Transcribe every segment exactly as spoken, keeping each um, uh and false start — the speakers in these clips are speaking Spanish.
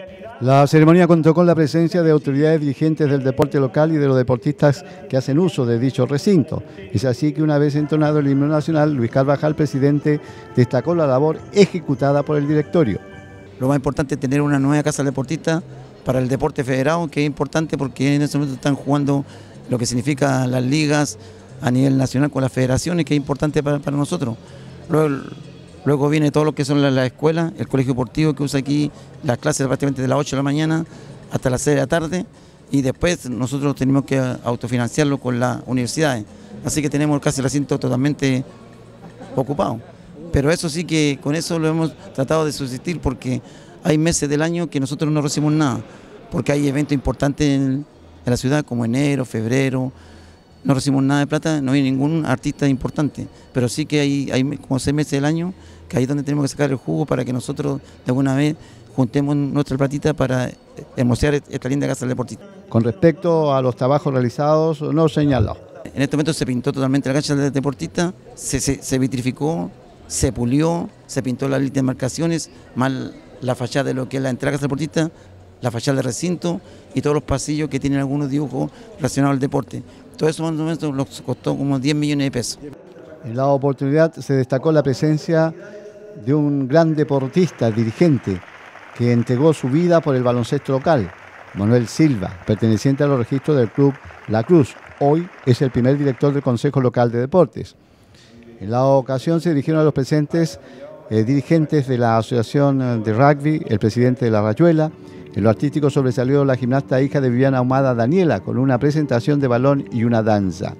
La ceremonia contó con la presencia de autoridades dirigentes del deporte local y de los deportistas que hacen uso de dicho recinto. Es así que una vez entonado el himno nacional, Luis Carvajal, presidente, destacó la labor ejecutada por el directorio. Lo más importante es tener una nueva casa deportista para el deporte federado, que es importante porque en este momento están jugando lo que significa las ligas a nivel nacional con las federaciones, que es importante para, para nosotros. Luego, luego viene todo lo que son las, las escuelas, el colegio deportivo que usa aquí las clases prácticamente de las ocho de la mañana hasta las seis de la tarde, y después nosotros tenemos que autofinanciarlo con las universidades. Así que tenemos casi el recinto totalmente ocupado. Pero eso sí que con eso lo hemos tratado de subsistir, porque hay meses del año que nosotros no recibimos nada, porque hay eventos importantes en, en la ciudad como enero, febrero, no recibimos nada de plata, no hay ningún artista importante, pero sí que hay, hay como seis meses del año que ahí es donde tenemos que sacar el jugo para que nosotros de alguna vez juntemos nuestra platita para hermosear esta linda casa del deportista. Con respecto a los trabajos realizados, no señaló. En este momento se pintó totalmente la cancha del deportista, se, se, se vitrificó, se pulió, se pintó la lista de marcaciones, más la fachada de lo que es la entrada del deportista, la fachada del recinto y todos los pasillos que tienen algunos dibujos relacionados al deporte. Todo eso más o menos nos costó como diez millones de pesos. En la oportunidad se destacó la presencia de un gran deportista, dirigente, que entregó su vida por el baloncesto local, Manuel Silva, perteneciente a los registros del club La Cruz. Hoy es el primer director del Consejo Local de Deportes. En la ocasión se dirigieron a los presentes eh, dirigentes de la Asociación de Rugby, el presidente de la Rayuela. En lo artístico sobresalió la gimnasta hija de Viviana Ahumada, Daniela, con una presentación de balón y una danza.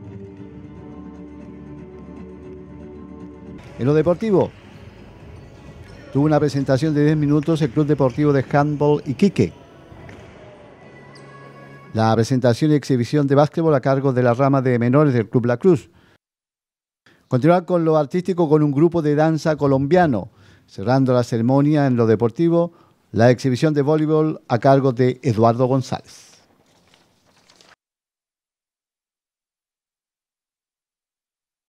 En lo deportivo, tuvo una presentación de diez minutos el Club Deportivo de Handball Iquique. La presentación y exhibición de básquetbol a cargo de la rama de menores del Club La Cruz. Continuar con lo artístico con un grupo de danza colombiano, cerrando la ceremonia en lo deportivo, la exhibición de voleibol a cargo de Eduardo González.